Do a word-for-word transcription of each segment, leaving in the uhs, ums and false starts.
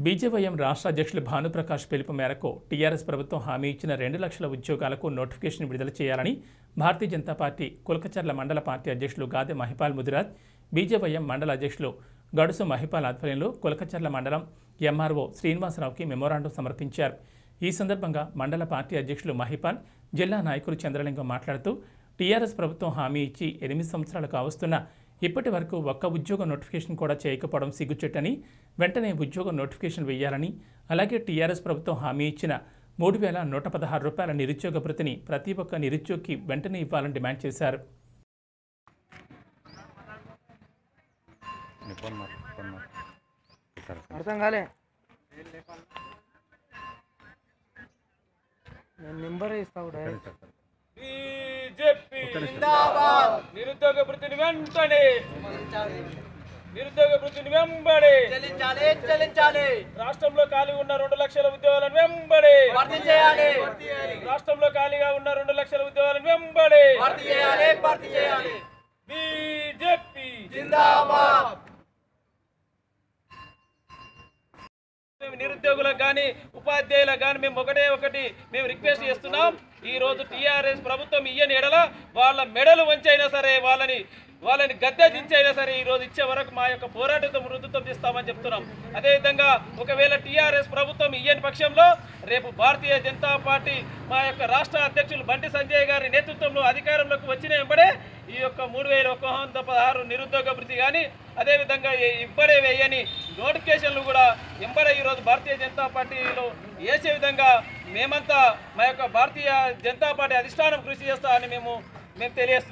BJYM రాష్ట్ర అధ్యక్షులు భానుప్రకాష్ పిలుపు మేరకు టీఆర్ఎస్ ప్రభుత్వం హామీ ఇచ్చిన రెండు లక్షల ఉద్యోగాలకు నోటిఫికేషన్ విడుదల చేయాలని భారతీయ జనతా పార్టీ కుల్కచర్ల మండల పార్టీ అధ్యక్షులు గాదె మహిపాల్ ముదిరాజ్, బీజేవైఎం మండల అధ్యక్షులు గడుసు మహిపాల్ ఆధ్వర్యంలో కుల్కచర్ల మండలం ఎంఆర్ఓ శ్రీనివాసరావుకి మెమోరాండం సమర్పించారు. ఈ సందర్భంగా మండల పార్టీ అధ్యక్షులు మహిపాల్, జిల్లా నాయకులు చంద్రలింగం మాట్లాడుతూ టీఆర్ఎస్ ప్రభుత్వం హామీ ఇచ్చి ఎనిమిది సంవత్సరాలు కావస్తున్నా ఇప్పటి వరకు ఒక్క ఉద్యోగ నోటిఫికేషన్ కూడా చేయకపోవడం సిగ్గుచెట్టని, వెంటనే ఉద్యోగ నోటిఫికేషన్ వేయాలని, అలాగే టీఆర్ఎస్ ప్రభుత్వం హామీ ఇచ్చిన మూడు వేల నూట పదహారు రూపాయల నిరుద్యోగ భృతిని ప్రతి ఒక్క నిరుద్యోగికి వెంటనే ఇవ్వాలని డిమాండ్ చేశారు. అర్థం కాలే నెంబర్ ఇస్తావు డైరెక్ట్. బీజేపీ జిందాబాద్. నిరుద్యోగ వృత్తిని వెంటనే నిరుద్యోగ వృత్తిని వెంబడి చెల్లించాలి చెల్లించాలి రాష్ట్రంలో ఖాళీ ఉన్న రెండు లక్షల ఉద్యోగాలను వెంబడి భర్తీ చేయాలి రాష్ట్రంలో ఖాళీగా ఉన్న రెండు లక్షల ఉద్యోగాలను వెంబడి భర్తీ చేయాలి భర్తీ చేయాలి. బీజేపీ జిందాబాద్. నిరుద్యోగులకు కానీ ఉపాధ్యాయులకు కానీ మేము ఒకటే ఒకటి మేము రిక్వెస్ట్ చేస్తున్నాం. ఈ రోజు టీఆర్ఎస్ ప్రభుత్వం ఇయ్యని ఎడల వాళ్ళ మెడలు వంచైనా సరే వాళ్ళని వాళ్ళని గద్దె దించైనా సరే ఈ రోజు ఇచ్చే వరకు మా యొక్క పోరాటంతో మృదుత్వం చేస్తామని చెప్తున్నాం. అదేవిధంగా ఒకవేళ టీఆర్ఎస్ ప్రభుత్వం ఇయ్యని పక్షంలో రేపు భారతీయ జనతా పార్టీ మా యొక్క రాష్ట్ర అధ్యక్షులు బండి సంజయ్ గారి నేతృత్వంలో అధికారంలోకి వచ్చిన వెంబడే ఈ యొక్క మూడు వేల ఒక వంద పదహారు నిరుద్యోగ భృతి కానీ అదేవిధంగా ఇబ్బడే వేయని నోటిఫికేషన్లు కూడా ఎంబడే ఈరోజు భారతీయ జనతా పార్టీలో వేసే విధంగా మేమంతా మా యొక్క భారతీయ జనతా పార్టీ అధిష్టానం కృషి చేస్తామని మేము మేము తెలియజేస్తున్నాం.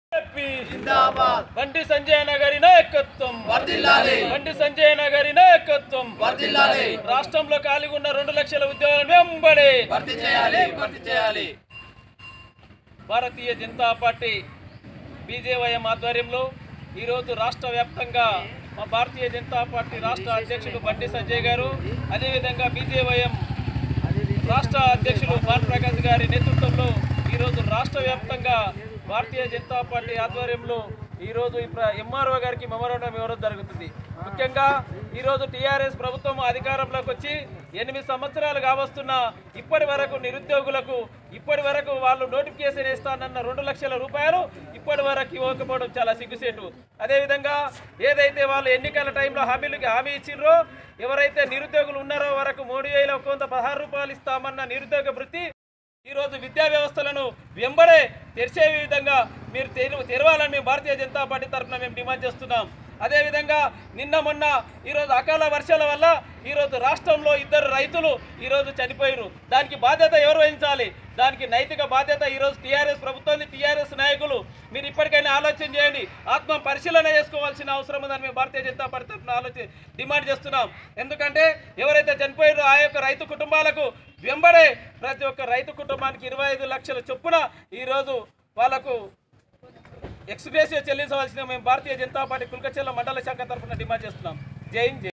బండి సంజయ్ గారి నాయకత్వం వర్ధిల్లాలి. బండి సంజయ్ గారి నాయకత్వం వర్ధిల్లాలి. రాష్ట్రంలో ఖాళీగా ఉన్న రెండు లక్షల ఉద్యోగాలను వెంబడి భర్తీ చేయాలి భర్తీ చేయాలి. భారతీయ జనతా పార్టీ బీజేవైఎం ఆధ్వర్యంలో ఈరోజు రాష్ట్ర వ్యాప్తంగా మా భారతీయ జనతా పార్టీ రాష్ట్ర అధ్యక్షులు బండి సంజయ్ గారు, అదేవిధంగా బీజేవైఎం రాష్ట్ర అధ్యక్షులు భానుప్రకాష్ గారి నేతృత్వంలో ఈరోజు రాష్ట్ర వ్యాప్తంగా భారతీయ జనతా పార్టీ ఆధ్వర్యంలో ఈరోజు ఎంఆర్ఓ గారికి మెమోరాండం ఇవ్వడం జరుగుతుంది. ముఖ్యంగా ఈరోజు టీఆర్ఎస్ ప్రభుత్వం అధికారంలోకి వచ్చి ఎనిమిది సంవత్సరాలు కావస్తున్న ఇప్పటి వరకు నిరుద్యోగులకు ఇప్పటి వరకు వాళ్ళు నోటిఫికేషన్ ఇస్తానన్న రెండు లక్షల రూపాయలు ఇప్పటి వరకు ఇవ్వకపోవడం చాలా సిగ్గుసేటు. అదేవిధంగా ఏదైతే వాళ్ళు ఎన్నికల టైంలో హామీలకి హామీ ఇచ్చిర్రో ఎవరైతే నిరుద్యోగులు ఉన్నారో వరకు మూడు వేల ఒక వంద పదహారు రూపాయలు ఇస్తామన్న నిరుద్యోగ వృత్తి ఈరోజు విద్యా వ్యవస్థలను వెంబడే తెరిచే విధంగా మీరు తెరవాలని మేము భారతీయ జనతా పార్టీ తరఫున మేము డిమాండ్ చేస్తున్నాం. అదేవిధంగా నిన్న మొన్న ఈరోజు అకాల వర్షాల వల్ల ఈరోజు రాష్ట్రంలో ఇద్దరు రైతులు ఈరోజు చనిపోయారు. దానికి బాధ్యత ఎవరు వహించాలి? దానికి నైతిక బాధ్యత ఈరోజు టీఆర్ఎస్ ప్రభుత్వాన్ని, టీఆర్ఎస్ నాయకులు మీరు ఇప్పటికైనా ఆలోచన చేయండి, ఆత్మ పరిశీలన చేసుకోవాల్సిన అవసరం ఉందని మేము భారతీయ జనతా పార్టీ తరఫున ఆలోచన డిమాండ్ చేస్తున్నాం. ఎందుకంటే ఎవరైతే చనిపోయారో ఆ యొక్క రైతు కుటుంబాలకు వెంబడే ప్రతి ఒక్క రైతు కుటుంబానికి ఇరవై ఐదు లక్షల చొప్పున ఈరోజు వాళ్లకు ఎక్స్గ్రేషియా చెల్లించవలసిన మేము భారతీయ జనతా పార్టీ కుల్కచర్ల మండల శాఖ తరఫున డిమాండ్ చేస్తున్నాం. జై హింద్.